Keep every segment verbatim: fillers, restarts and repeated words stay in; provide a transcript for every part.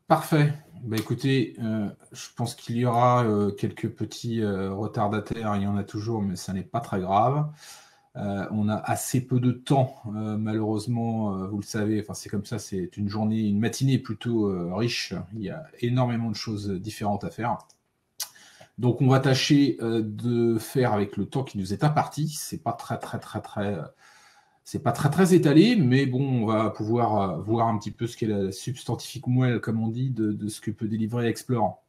Parfait. Bah, écoutez, euh, je pense qu'il y aura euh, quelques petits euh, retardataires, il y en a toujours, mais ça n'est pas très grave. Euh, on a assez peu de temps, euh, malheureusement, euh, vous le savez, enfin, c'est comme ça, c'est une journée, une matinée plutôt euh, riche. Il y a énormément de choses différentes à faire. Donc, on va tâcher euh, de faire avec le temps qui nous est imparti. C'est pas très, très, très, très, euh, c'est pas très, très étalé, mais bon, on va pouvoir euh, voir un petit peu ce qu'est la substantifique moelle, comme on dit, de, de ce que peut délivrer Explorer.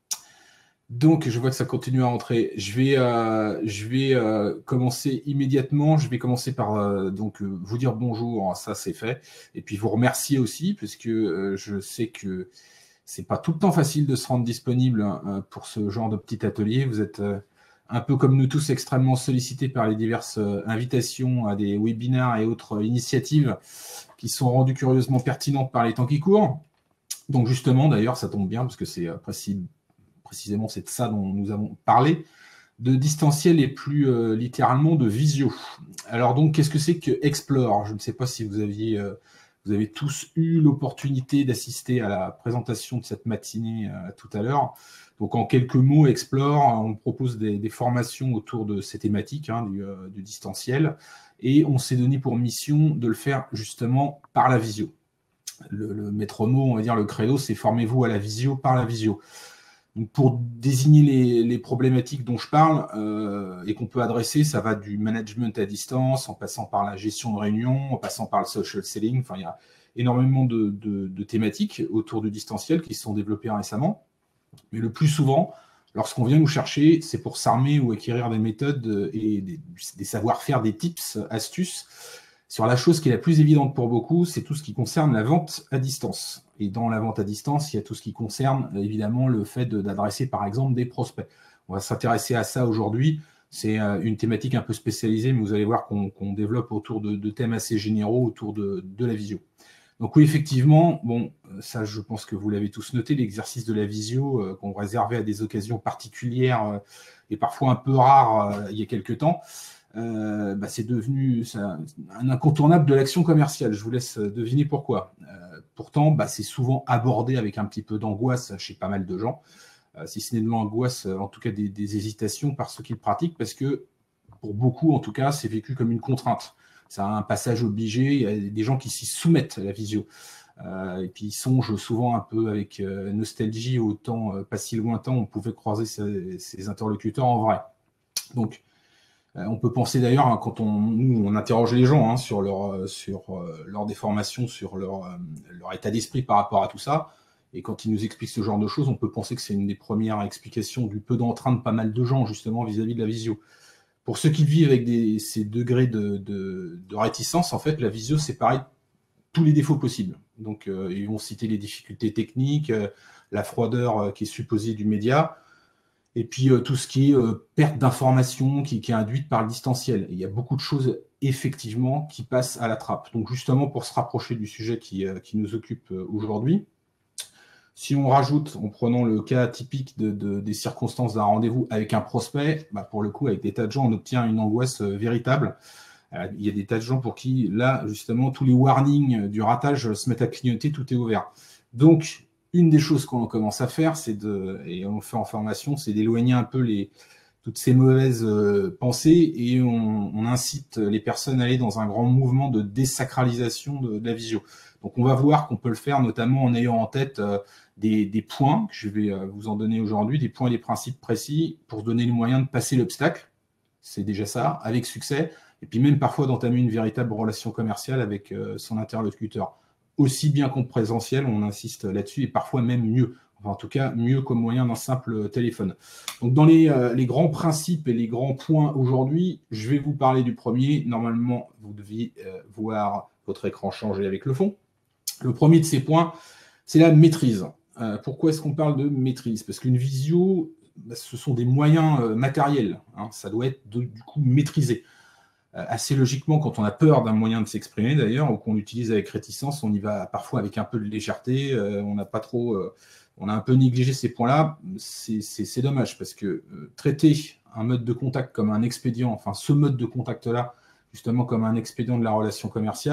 Donc, je vois que ça continue à entrer. Je vais, euh, je vais euh, commencer immédiatement. Je vais commencer par euh, donc, euh, vous dire bonjour, ça c'est fait. Et puis vous remercier aussi, parce que euh, je sais que c'est pas tout le temps facile de se rendre disponible hein, pour ce genre de petit atelier. Vous êtes euh, un peu comme nous tous extrêmement sollicités par les diverses euh, invitations à des webinaires et autres initiatives qui sont rendues curieusement pertinentes par les temps qui courent. Donc justement, d'ailleurs, ça tombe bien, parce que c'est euh, précis précisément c'est de ça dont nous avons parlé, de distanciel et plus euh, littéralement de visio. Alors donc, qu'est-ce que c'est que Explore? Je ne sais pas si vous aviez, euh, vous avez tous eu l'opportunité d'assister à la présentation de cette matinée euh, tout à l'heure. Donc en quelques mots, Explore, on propose des, des formations autour de ces thématiques hein, du, euh, du distanciel, et on s'est donné pour mission de le faire justement par la visio. Le, le maître mot, on va dire le credo, c'est formez-vous à la visio par la visio. Donc pour désigner les, les problématiques dont je parle euh, et qu'on peut adresser, ça va du management à distance, en passant par la gestion de réunion, en passant par le social selling. Enfin, il y a énormément de, de, de thématiques autour du distanciel qui se sont développées récemment. Mais le plus souvent, lorsqu'on vient nous chercher, c'est pour s'armer ou acquérir des méthodes et des, des savoir-faire, des tips, astuces sur la chose qui est la plus évidente pour beaucoup, c'est tout ce qui concerne la vente à distance. Et dans la vente à distance, il y a tout ce qui concerne évidemment le fait d'adresser par exemple des prospects. On va s'intéresser à ça aujourd'hui. C'est une thématique un peu spécialisée, mais vous allez voir qu'on qu'on développe autour de, de thèmes assez généraux autour de, de la visio. Donc oui, effectivement, bon, ça je pense que vous l'avez tous noté, l'exercice de la visio euh, qu'on réservait à des occasions particulières euh, et parfois un peu rares euh, il y a quelques temps, euh, bah, c'est devenu ça, un incontournable de l'action commerciale. Je vous laisse deviner pourquoi. Euh, pourtant, bah, c'est souvent abordé avec un petit peu d'angoisse chez pas mal de gens, euh, si ce n'est de l'angoisse, en tout cas des, des hésitations par ceux qui le pratiquent, parce que pour beaucoup, en tout cas, c'est vécu comme une contrainte. C'est un passage obligé. Il y a des gens qui s'y soumettent à la visio. Euh, et puis ils songent souvent un peu avec euh, nostalgie au temps euh, pas si lointain, on pouvait croiser ces, ces interlocuteurs en vrai. Donc, euh, on peut penser d'ailleurs, hein, quand on, nous, on interroge les gens hein, sur, leur, sur euh, leur déformation, sur leur, euh, leur état d'esprit par rapport à tout ça, et quand ils nous expliquent ce genre de choses, on peut penser que c'est une des premières explications du peu d'entrain de pas mal de gens, justement, vis-à-vis de la visio. Pour ceux qui vivent avec des, ces degrés de, de, de réticence, en fait, la visio, c'est pareil, tous les défauts possibles. Donc, euh, ils vont citer les difficultés techniques, euh, la froideur euh, qui est supposée du média, et puis euh, tout ce qui est euh, perte d'information qui, qui est induite par le distanciel. Et il y a beaucoup de choses, effectivement, qui passent à la trappe. Donc, justement, pour se rapprocher du sujet qui, euh, qui nous occupe euh, aujourd'hui, si on rajoute, en prenant le cas typique de, de, des circonstances d'un rendez-vous avec un prospect, bah pour le coup, avec des tas de gens, on obtient une angoisse euh, véritable. Euh, il y a des tas de gens pour qui, là, justement, tous les warnings du ratage se mettent à clignoter, tout est ouvert. Donc, une des choses qu'on commence à faire, c'est de, et on le fait en formation, c'est d'éloigner un peu les, toutes ces mauvaises euh, pensées et on, on incite les personnes à aller dans un grand mouvement de désacralisation de, de la visio. Donc, on va voir qu'on peut le faire notamment en ayant en tête euh, des, des points, que je vais euh, vous en donner aujourd'hui, des points et des principes précis pour se donner le moyen de passer l'obstacle. C'est déjà ça, avec succès. Et puis même parfois d'entamer une véritable relation commerciale avec euh, son interlocuteur. Aussi bien qu'en présentiel, on insiste là-dessus, et parfois même mieux. Enfin, en tout cas, mieux qu'au moyen d'un simple téléphone. Donc, dans les, euh, les grands principes et les grands points aujourd'hui, je vais vous parler du premier. Normalement, vous deviez euh, voir votre écran changer avec le fond. Le premier de ces points, c'est la maîtrise. Euh, pourquoi est-ce qu'on parle de maîtrise? Parce qu'une visio, bah, ce sont des moyens euh, matériels. Hein, ça doit être de, du coup maîtrisé. Euh, assez logiquement, quand on a peur d'un moyen de s'exprimer d'ailleurs, ou qu'on l'utilise avec réticence, on y va parfois avec un peu de légèreté, euh, on n'a pas trop, euh, on a un peu négligé ces points-là, c'est dommage, parce que euh, traiter un mode de contact comme un expédient, enfin ce mode de contact-là, justement comme un expédient de la relation commerciale,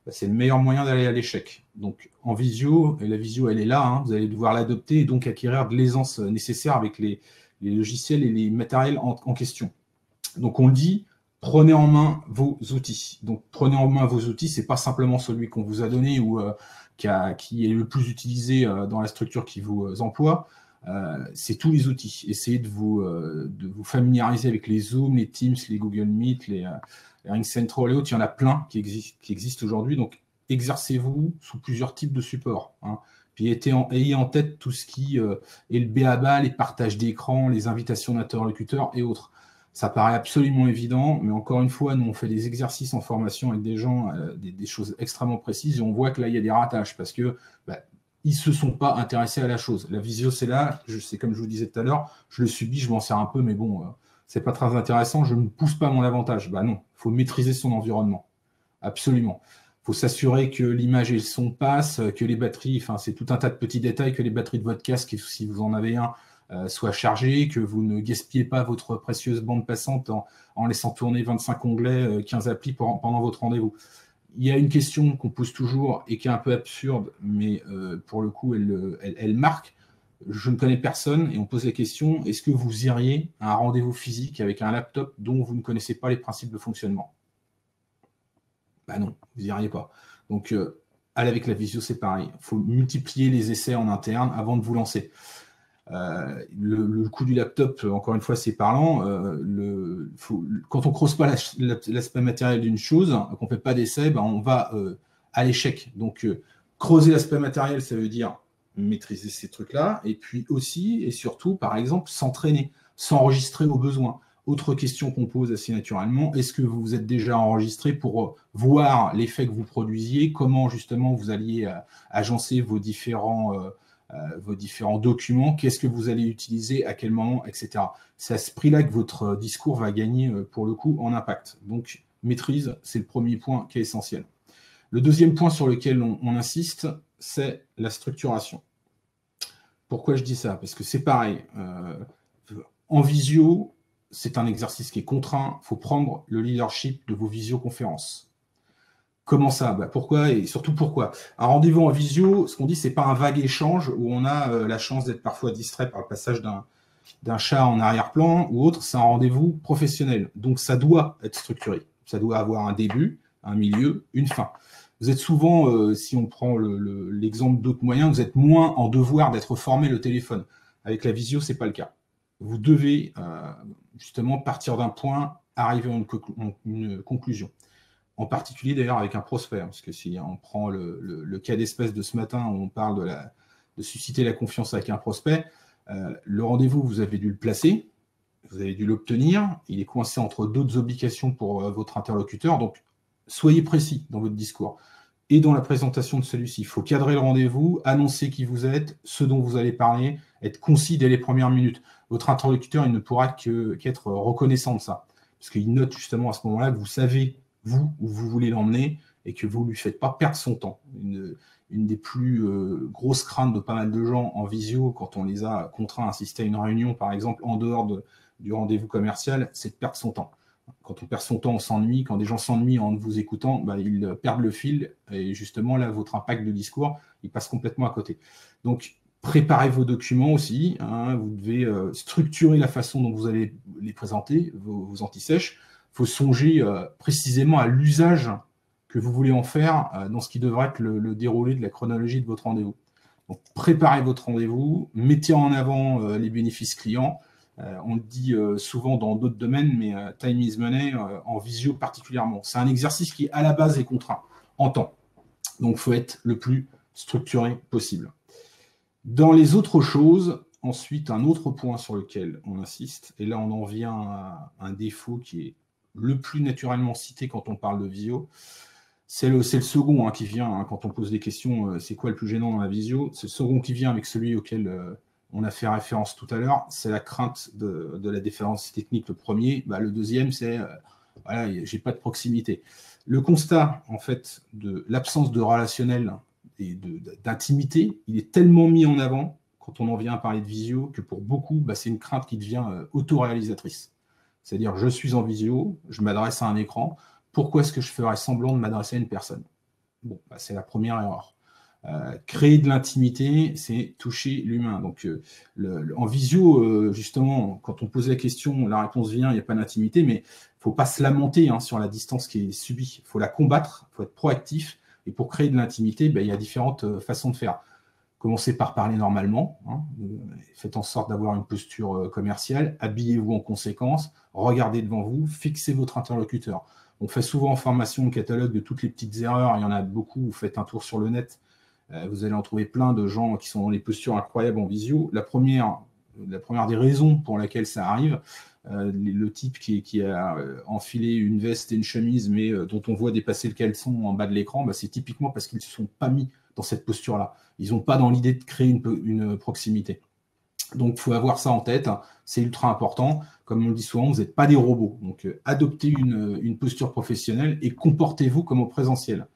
bah, c'est le meilleur moyen d'aller à l'échec. Donc en visio, et la visio elle est là, hein, vous allez devoir l'adopter et donc acquérir de l'aisance nécessaire avec les, les logiciels et les matériels en, en question. Donc on le dit, prenez en main vos outils. Donc prenez en main vos outils, c'est pas simplement celui qu'on vous a donné ou euh, qui, a, qui est le plus utilisé euh, dans la structure qui vous euh, emploie. Euh, c'est tous les outils. Essayez de vous, euh, de vous familiariser avec les Zoom, les Teams, les Google Meet, les, euh, les Ring Central et autres. Il y en a plein qui existent, qui existent aujourd'hui. Donc exercez-vous sous plusieurs types de supports. Hein. Puis en, ayez en tête tout ce qui euh, est le B A B A, les partages d'écran, les invitations d'interlocuteurs et autres. Ça paraît absolument évident, mais encore une fois, nous, on fait des exercices en formation avec des gens, euh, des, des choses extrêmement précises, et on voit que là, il y a des ratages, parce que bah, ils ne se sont pas intéressés à la chose. La visio, c'est là, c'est comme je vous disais tout à l'heure, je le subis, je m'en sers un peu, mais bon, euh, c'est pas très intéressant, je ne pousse pas mon avantage. Bah non, il faut maîtriser son environnement, absolument. Il faut s'assurer que l'image et le son passent, que les batteries, enfin, c'est tout un tas de petits détails, que les batteries de votre casque, si vous en avez un, Euh, soit chargé, que vous ne gaspillez pas votre précieuse bande passante en, en laissant tourner vingt-cinq onglets, euh, quinze applis pour, pendant votre rendez-vous. Il y a une question qu'on pose toujours et qui est un peu absurde, mais euh, pour le coup, elle, elle, elle marque. Je ne connais personne et on pose la question, est-ce que vous iriez à un rendez-vous physique avec un laptop dont vous ne connaissez pas les principes de fonctionnement? Ben non, vous n'y iriez pas. Donc, euh, aller avec la visio, c'est pareil. Il faut multiplier les essais en interne avant de vous lancer. Euh, le, le coût du laptop, encore une fois, c'est parlant. Euh, le, faut, quand on ne creuse pas l'aspect matériel d'une chose, qu'on ne fait pas d'essai, ben on va euh, à l'échec. Donc, euh, creuser l'aspect matériel, ça veut dire maîtriser ces trucs-là. Et puis aussi, et surtout, par exemple, s'entraîner, s'enregistrer au besoin. Autre question qu'on pose assez naturellement, est-ce que vous vous êtes déjà enregistré pour voir l'effet que vous produisiez, comment justement vous alliez euh, agencer vos différents... Euh, Euh, vos différents documents, qu'est-ce que vous allez utiliser, à quel moment, et cetera. C'est à ce prix-là que votre discours va gagner, pour le coup, en impact. Donc, maîtrise, c'est le premier point qui est essentiel. Le deuxième point sur lequel on, on insiste, c'est la structuration. Pourquoi je dis ça? Parce que c'est pareil. Euh, en visio, c'est un exercice qui est contraint. Il faut prendre le leadership de vos visioconférences. Comment ça? Bah pourquoi? Et surtout pourquoi? Un rendez-vous en visio, ce qu'on dit, c'est pas un vague échange où on a euh, la chance d'être parfois distrait par le passage d'un d'un chat en arrière-plan ou autre. C'est un rendez-vous professionnel. Donc ça doit être structuré. Ça doit avoir un début, un milieu, une fin. Vous êtes souvent, euh, si on prend l'exemple le, le, d'autres moyens, vous êtes moins en devoir d'être formé le téléphone. Avec la visio, c'est pas le cas. Vous devez euh, justement partir d'un point, arriver à une, une conclusion. En particulier d'ailleurs avec un prospect, parce que si on prend le, le, le cas d'espèce de ce matin où on parle de, la, de susciter la confiance avec un prospect, euh, le rendez-vous, vous avez dû le placer, vous avez dû l'obtenir, il est coincé entre d'autres obligations pour euh, votre interlocuteur, donc soyez précis dans votre discours. Et dans la présentation de celui-ci, il faut cadrer le rendez-vous, annoncer qui vous êtes, ce dont vous allez parler, être concis dès les premières minutes. Votre interlocuteur, il ne pourra que, qu'être reconnaissant de ça, parce qu'il note justement à ce moment-là que vous savez vous, où vous voulez l'emmener, et que vous ne lui faites pas perdre son temps. Une, une des plus euh, grosses craintes de pas mal de gens en visio, quand on les a contraints à assister à une réunion, par exemple, en dehors de, du rendez-vous commercial, c'est de perdre son temps. Quand on perd son temps, on s'ennuie. Quand des gens s'ennuient en vous écoutant, bah, ils perdent le fil, et justement, là, votre impact de discours, il passe complètement à côté. Donc, préparez vos documents aussi. Hein, vous devez euh, structurer la façon dont vous allez les présenter, vos, vos anti-sèches. Il faut songer euh, précisément à l'usage que vous voulez en faire euh, dans ce qui devrait être le, le déroulé de la chronologie de votre rendez-vous. Donc, préparez votre rendez-vous, mettez en avant euh, les bénéfices clients. Euh, on le dit euh, souvent dans d'autres domaines, mais euh, time is money, euh, en visio particulièrement. C'est un exercice qui, à la base, est contraint en temps. Donc, il faut être le plus structuré possible. Dans les autres choses, ensuite, un autre point sur lequel on insiste, et là, on en vient à un défaut qui est le plus naturellement cité quand on parle de visio, c'est le, le second hein, qui vient, hein, quand on pose des questions, euh, c'est quoi le plus gênant dans la visio? C'est le second qui vient avec celui auquel euh, on a fait référence tout à l'heure, c'est la crainte de, de la défaillance technique, le premier. Bah, le deuxième, c'est, euh, voilà, j'ai pas de proximité. Le constat, en fait, de l'absence de relationnel et d'intimité, il est tellement mis en avant, quand on en vient à parler de visio, que pour beaucoup, bah, c'est une crainte qui devient euh, autoréalisatrice. C'est-à-dire, je suis en visio, je m'adresse à un écran, pourquoi est-ce que je ferais semblant de m'adresser à une personne? Bon, bah, c'est la première erreur. Euh, créer de l'intimité, c'est toucher l'humain. Donc, euh, le, le, en visio, euh, justement, quand on pose la question, la réponse vient, il n'y a pas d'intimité, mais il ne faut pas se lamenter hein, sur la distance qui est subie. Il faut la combattre, il faut être proactif. Et pour créer de l'intimité, ben, il y a différentes euh, façons de faire. Commencez par parler normalement. Hein, euh, faites en sorte d'avoir une posture euh, commerciale. Habillez-vous en conséquence. Regardez devant vous. Fixez votre interlocuteur. On fait souvent en formation un catalogue de toutes les petites erreurs. Il y en a beaucoup. Vous faites un tour sur le net. Vous allez en trouver plein de gens qui sont dans des postures incroyables en visio. La première, la première des raisons pour laquelle ça arrive, euh, le type qui, qui a enfilé une veste et une chemise, mais euh, dont on voit dépasser le caleçon en bas de l'écran, bah, c'est typiquement parce qu'ils ne se sont pas mis dans cette posture-là. Ils n'ont pas dans l'idée de créer une, une proximité. Donc, il faut avoir ça en tête. C'est ultra important. Comme on le dit souvent, vous n'êtes pas des robots. Donc, euh, adoptez une, une posture professionnelle et comportez-vous comme au présentiel.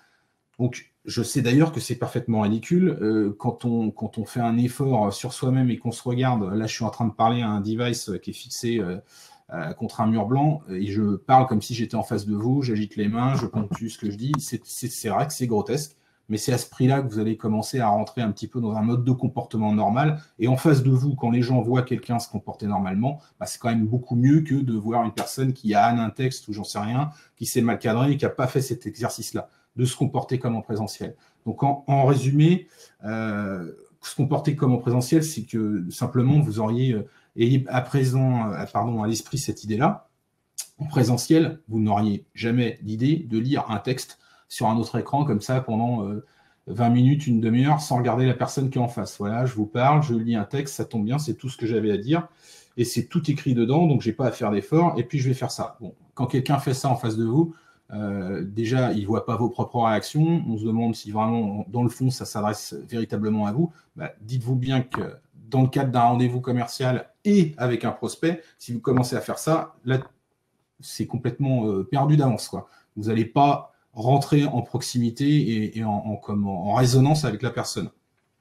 Donc, je sais d'ailleurs que c'est parfaitement ridicule. Euh, quand, on, quand on fait un effort sur soi-même et qu'on se regarde, là, je suis en train de parler à un device qui est fixé euh, euh, contre un mur blanc et je parle comme si j'étais en face de vous, j'agite les mains, je ponctue ce que je dis. C'est vrai que c'est grotesque, mais c'est à ce prix-là que vous allez commencer à rentrer un petit peu dans un mode de comportement normal. Et en face de vous, quand les gens voient quelqu'un se comporter normalement, bah, c'est quand même beaucoup mieux que de voir une personne qui a un texte ou j'en sais rien, qui s'est mal cadré et qui n'a pas fait cet exercice-là, de se comporter comme en présentiel. Donc, en, en résumé, euh, se comporter comme en présentiel, c'est que simplement, vous auriez euh, ayez à présent, euh, pardon, à l'esprit cette idée-là. En présentiel, vous n'auriez jamais l'idée de lire un texte sur un autre écran comme ça pendant euh, vingt minutes, une demi-heure, sans regarder la personne qui est en face. Voilà, je vous parle, je lis un texte, ça tombe bien, c'est tout ce que j'avais à dire, et c'est tout écrit dedans, donc je n'ai pas à faire d'effort, et puis je vais faire ça. Bon, quand quelqu'un fait ça en face de vous, Euh, déjà, il ne voit pas vos propres réactions. On se demande si vraiment, dans le fond, ça s'adresse véritablement à vous. Bah, dites-vous bien que dans le cadre d'un rendez-vous commercial et avec un prospect, si vous commencez à faire ça, là, c'est complètement euh, perdu d'avance, quoi. Vous n'allez pas rentrer en proximité et, et en, en, comme en, en résonance avec la personne.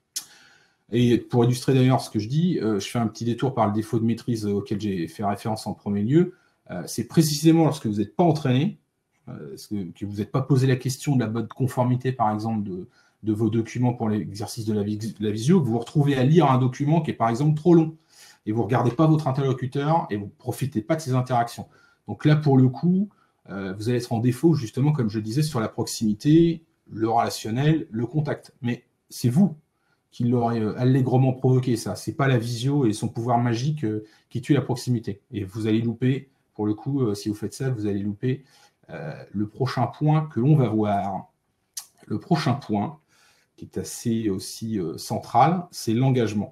Et pour illustrer d'ailleurs ce que je dis, euh, je fais un petit détour par le défaut de maîtrise auquel j'ai fait référence en premier lieu. Euh, c'est précisément lorsque vous n'êtes pas entraîné, que, que vous n'êtes pas posé la question de la bonne conformité, par exemple, de, de vos documents pour l'exercice de la, de la visio, que vous vous retrouvez à lire un document qui est, par exemple, trop long, et vous ne regardez pas votre interlocuteur, et vous ne profitez pas de ces interactions. Donc là, pour le coup, euh, vous allez être en défaut, justement, comme je disais, sur la proximité, le relationnel, le contact. Mais c'est vous qui l'aurez allègrement provoqué, ça. Ce n'est pas la visio et son pouvoir magique euh, qui tue la proximité. Et vous allez louper, pour le coup, euh, si vous faites ça, vous allez louper Euh, le prochain point que l'on va voir. Le prochain point, qui est assez aussi euh, central, c'est l'engagement.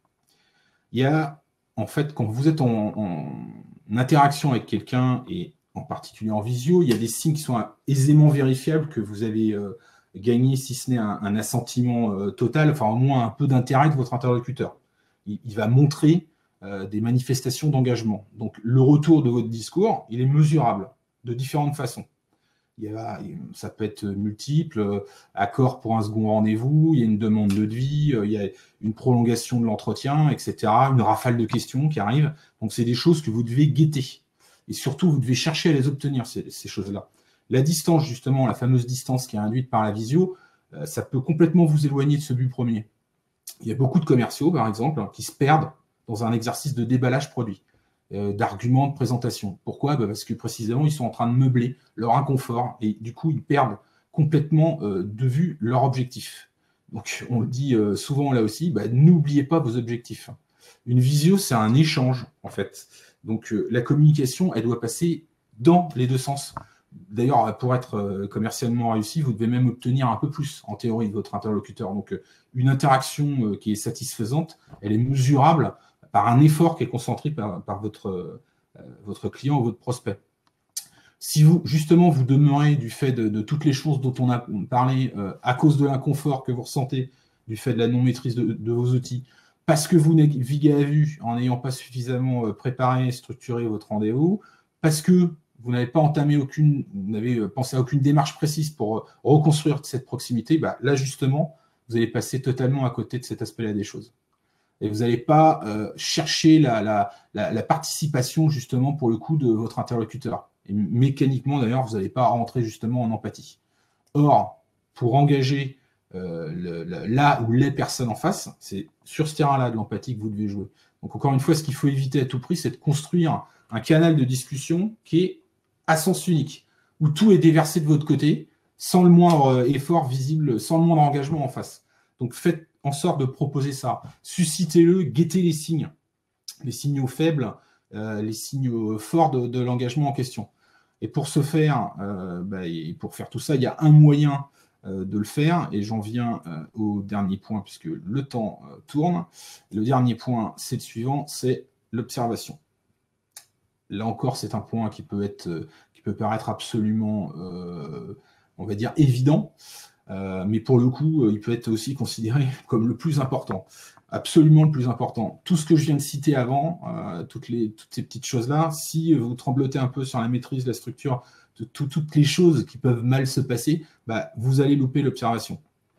Il y a, en fait, quand vous êtes en, en interaction avec quelqu'un, et en particulier en visio, il y a des signes qui sont aisément vérifiables que vous avez euh, gagné, si ce n'est un, un assentiment euh, total, enfin au moins un peu d'intérêt de votre interlocuteur. Il, il va montrer euh, des manifestations d'engagement. Donc, le retour de votre discours, il est mesurable de différentes façons. Il y a, ça peut être multiple, euh, accord pour un second rendez-vous, il y a une demande de devis, euh, il y a une prolongation de l'entretien, et cetera, une rafale de questions qui arrive. Donc, c'est des choses que vous devez guetter. Et surtout, vous devez chercher à les obtenir, ces, ces choses-là. La distance, justement, la fameuse distance qui est induite par la visio, euh, ça peut complètement vous éloigner de ce but premier. Il y a beaucoup de commerciaux, par exemple, qui se perdent dans un exercice de déballage produit, d'arguments de présentation. Pourquoi? Bah parce que précisément, ils sont en train de meubler leur inconfort et du coup, ils perdent complètement euh, de vue leur objectif. Donc, on le dit euh, souvent là aussi, bah, n'oubliez pas vos objectifs. Une visio, c'est un échange, en fait. Donc, euh, la communication, elle doit passer dans les deux sens. D'ailleurs, pour être euh, commercialement réussi, vous devez même obtenir un peu plus, en théorie, de votre interlocuteur. Donc, euh, une interaction euh, qui est satisfaisante, elle est mesurable par un effort qui est concentré par, par votre, euh, votre client ou votre prospect. Si vous, justement, vous demeurez du fait de, de toutes les choses dont on a parlé, euh, à cause de l'inconfort que vous ressentez, du fait de la non-maîtrise de, de vos outils, parce que vous naviguez à vue en n'ayant pas suffisamment préparé et structuré votre rendez-vous, parce que vous n'avez pas entamé aucune, vous n'avez pensé à aucune démarche précise pour reconstruire cette proximité, bah, là, justement, vous allez passer totalement à côté de cet aspect-là des choses. Et vous n'allez pas euh, chercher la, la, la, la participation, justement, pour le coup, de votre interlocuteur. Et mécaniquement, d'ailleurs, vous n'allez pas rentrer, justement, en empathie. Or, pour engager euh, le, le, là où les personnes en face. C'est sur ce terrain-là de l'empathie que vous devez jouer. Donc encore une fois, ce qu'il faut éviter à tout prix, c'est de construire un canal de discussion qui est à sens unique, où tout est déversé de votre côté, sans le moindre effort visible, sans le moindre engagement en face. Donc faites en sorte de proposer ça. Suscitez-le, guettez les signes, les signaux faibles, euh, les signaux forts de, de l'engagement en question. Et pour ce faire, euh, bah, et pour faire tout ça, il y a un moyen euh, de le faire, et j'en viens euh, au dernier point, puisque le temps euh, tourne. Le dernier point, c'est le suivant, c'est l'observation. Là encore, c'est un point qui peut être, euh, qui peut paraître absolument, euh, on va dire, évident, euh, mais pour le coup, il peut être aussi considéré comme le plus important. Absolument le plus important. Tout ce que je viens de citer avant, euh, toutes, les, toutes ces petites choses-là, si vous tremblotez un peu sur la maîtrise, la structure, de tout, toutes les choses qui peuvent mal se passer, bah, vous allez louper l'observation.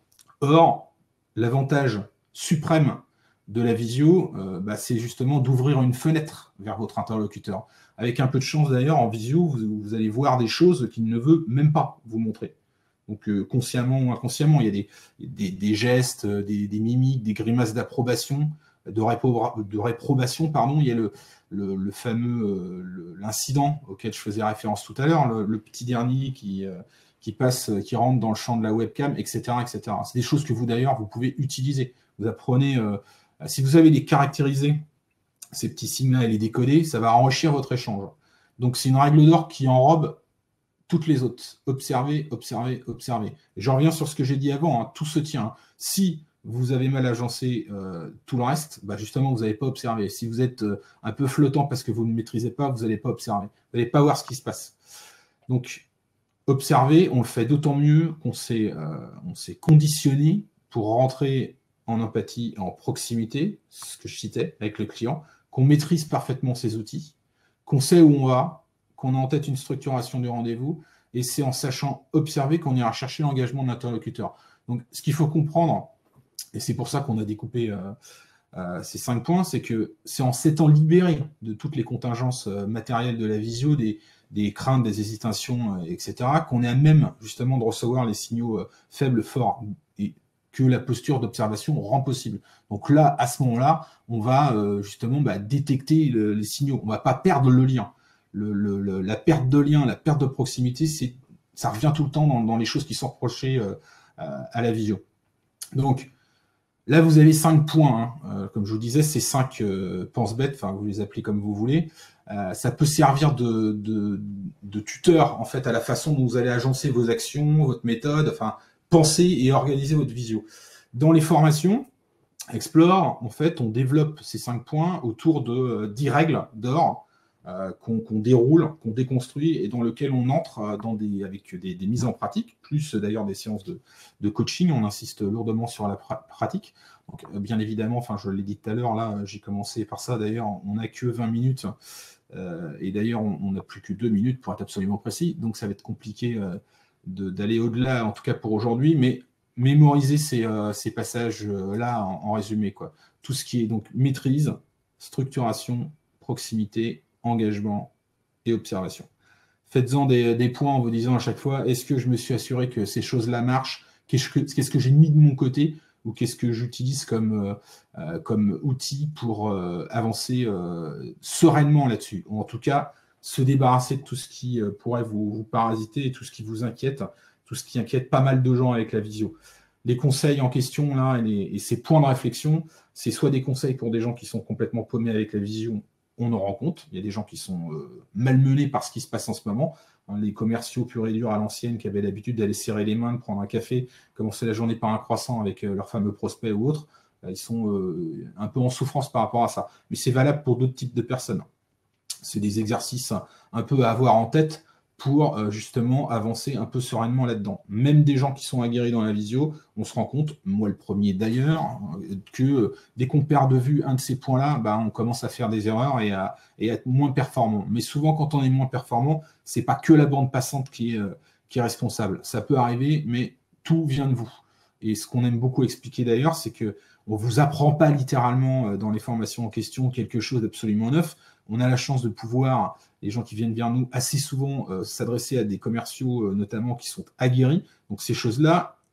Or, l'avantage suprême de la visio, euh, bah, c'est justement d'ouvrir une fenêtre vers votre interlocuteur. Avec un peu de chance d'ailleurs, en visio, vous, vous allez voir des choses qu'il ne veut même pas vous montrer. Donc euh, consciemment ou inconsciemment, il y a des, des, des gestes, des, des mimiques, des grimaces d'approbation, de, répro de réprobation, pardon. Il y a le, le, le fameux l'incident auquel je faisais référence tout à l'heure, le, le petit dernier qui, euh, qui passe, qui rentre dans le champ de la webcam, et cetera, et cetera. C'est des choses que vous d'ailleurs vous pouvez utiliser. Vous apprenez, euh, si vous avez les caractérisés, ces petits signes-là et les décoder, ça va enrichir votre échange. Donc c'est une règle d'or qui enrobe toutes les autres. Observez, observez, observez. Et je reviens sur ce que j'ai dit avant, hein, tout se tient. Si vous avez mal agencé euh, tout le reste, bah justement, vous n'avez pas observé. Si vous êtes euh, un peu flottant parce que vous ne maîtrisez pas, vous n'allez pas observer. Vous n'allez pas voir ce qui se passe. Donc, observer, on le fait d'autant mieux qu'on s'est euh, on s'est conditionné pour rentrer en empathie, en proximité, ce que je citais, avec le client, qu'on maîtrise parfaitement ses outils, qu'on sait où on va, qu'on a en tête une structuration du rendez-vous, et c'est en sachant observer qu'on ira chercher l'engagement de l'interlocuteur. Donc, ce qu'il faut comprendre, et c'est pour ça qu'on a découpé euh, euh, ces cinq points, c'est que c'est en s'étant libéré de toutes les contingences euh, matérielles de la visio, des, des craintes, des hésitations, euh, et cetera, qu'on est à même justement de recevoir les signaux euh, faibles, forts, et que la posture d'observation rend possible. Donc là, à ce moment-là, on va euh, justement bah, détecter le, les signaux. On ne va pas perdre le lien. Le, le, le, la perte de lien, la perte de proximité, ça revient tout le temps dans, dans les choses qui sont reprochées euh, à la visio. Donc, là, vous avez cinq points. Hein. Euh, comme je vous disais, ces cinq euh, pense-bêtes, enfin, vous les appelez comme vous voulez. Euh, ça peut servir de, de, de tuteur, en fait, à la façon dont vous allez agencer vos actions, votre méthode, enfin, penser et organiser votre visio. Dans les formations Explore, en fait, on développe ces cinq points autour de dix règles d'or euh, qu'on qu'on déroule, qu'on déconstruit et dans lequel on entre dans des, avec des, des mises en pratique, plus d'ailleurs des séances de, de coaching. On insiste lourdement sur la pra pratique. Donc, bien évidemment, enfin, je l'ai dit tout à l'heure, là, j'ai commencé par ça. D'ailleurs, on n'a que vingt minutes. Euh, et d'ailleurs, on n'a plus que deux minutes pour être absolument précis. Donc, ça va être compliqué euh, d'aller au-delà, en tout cas pour aujourd'hui. Mais mémoriser ces, euh, ces passages-là en, en résumé, quoi. Tout ce qui est donc maîtrise, structuration, proximité, engagement et observation. Faites-en des, des points en vous disant à chaque fois, est-ce que je me suis assuré que ces choses-là marchent? Qu'est-ce que, qu'est-ce que j'ai mis de mon côté? Ou qu'est-ce que j'utilise comme, euh, comme outil pour euh, avancer euh, sereinement là-dessus? Ou en tout cas, se débarrasser de tout ce qui euh, pourrait vous, vous parasiter et tout ce qui vous inquiète, tout ce qui inquiète pas mal de gens avec la visio. Les conseils en question, là, et, les, et ces points de réflexion, c'est soit des conseils pour des gens qui sont complètement paumés avec la visio, on en rend compte. Il y a des gens qui sont euh, malmenés par ce qui se passe en ce moment. Hein, les commerciaux purs et durs à l'ancienne qui avaient l'habitude d'aller serrer les mains, de prendre un café, commencer la journée par un croissant avec euh, leur fameux prospect ou autre, euh, ils sont euh, un peu en souffrance par rapport à ça. Mais c'est valable pour d'autres types de personnes. C'est des exercices un peu à avoir en tête pour euh, justement avancer un peu sereinement là-dedans. Même des gens qui sont aguerris dans la visio, on se rend compte, moi le premier d'ailleurs, que euh, dès qu'on perd de vue un de ces points-là, bah, on commence à faire des erreurs et à, et à être moins performant. Mais souvent, quand on est moins performant, c'est pas que la bande passante qui est, euh, qui est responsable. Ça peut arriver, mais tout vient de vous. Et ce qu'on aime beaucoup expliquer d'ailleurs, c'est que on ne vous apprend pas littéralement dans les formations en question quelque chose d'absolument neuf. On a la chance de pouvoir, les gens qui viennent vers nous, assez souvent euh, s'adresser à des commerciaux, euh, notamment, qui sont aguerris. Donc ces choses-là,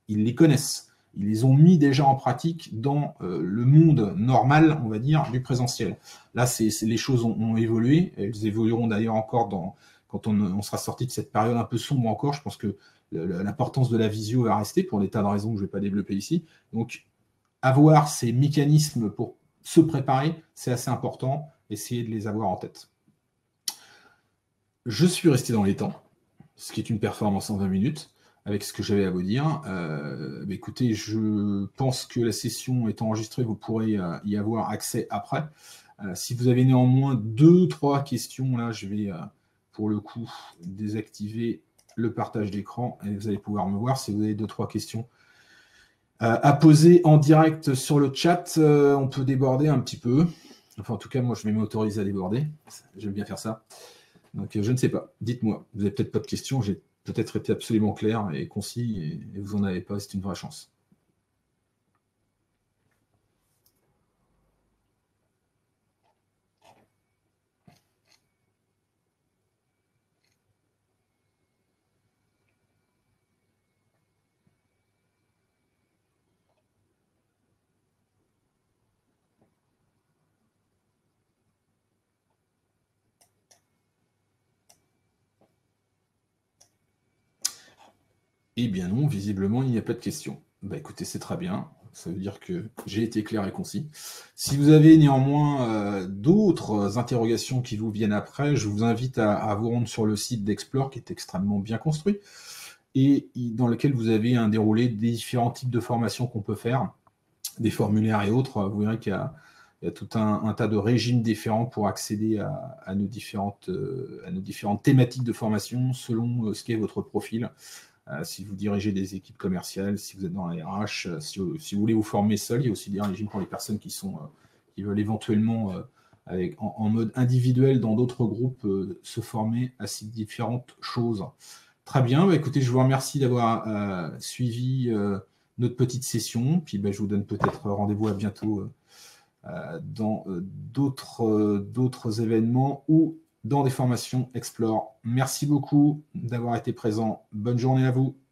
ils les connaissent. Ils les ont mis déjà en pratique dans euh, le monde normal, on va dire, du présentiel. Là, c'est, c'est, les choses ont, ont évolué. Elles évolueront d'ailleurs encore dans, quand on, on sera sorti de cette période un peu sombre encore. Je pense que l'importance de la visio va rester pour des tas de raisons que je ne vais pas développer ici. Donc, avoir ces mécanismes pour se préparer, c'est assez important. Essayez de les avoir en tête. Je suis resté dans les temps, ce qui est une performance en vingt minutes, avec ce que j'avais à vous dire. Euh, bah écoutez, je pense que la session est enregistrée, vous pourrez euh, y avoir accès après. Euh, si vous avez néanmoins deux, trois questions, là, je vais, euh, pour le coup, désactiver le partage d'écran et vous allez pouvoir me voir si vous avez deux, trois questions euh, à poser en direct sur le chat. Euh, on peut déborder un petit peu. Enfin, en tout cas, moi, je vais m'autoriser à déborder. J'aime bien faire ça. Donc, je ne sais pas. Dites-moi. Vous n'avez peut-être pas de questions. J'ai peut-être été absolument clair et concis et, et vous n'en avez pas. C'est une vraie chance. Eh bien non, visiblement, il n'y a pas de questions. Bah écoutez, c'est très bien. Ça veut dire que j'ai été clair et concis. Si vous avez néanmoins euh, d'autres interrogations qui vous viennent après, je vous invite à, à vous rendre sur le site d'Explore, qui est extrêmement bien construit, et dans lequel vous avez un déroulé des différents types de formations qu'on peut faire, des formulaires et autres. Vous verrez qu'il y a, il y a tout un, un tas de régimes différents pour accéder à, à, nos différentes, euh, à nos différentes thématiques de formation selon euh, ce qu'est votre profil. Euh, si vous dirigez des équipes commerciales, si vous êtes dans la R H, euh, si, si vous voulez vous former seul, il y a aussi des régimes pour les personnes qui, sont, euh, qui veulent éventuellement, euh, avec, en, en mode individuel dans d'autres groupes, euh, se former à ces différentes choses. Très bien, bah, écoutez, je vous remercie d'avoir euh, suivi euh, notre petite session, puis bah, je vous donne peut-être rendez-vous à bientôt euh, dans euh, d'autres, euh, d'autres événements ou dans des formations Explore. Merci beaucoup d'avoir été présent. Bonne journée à vous.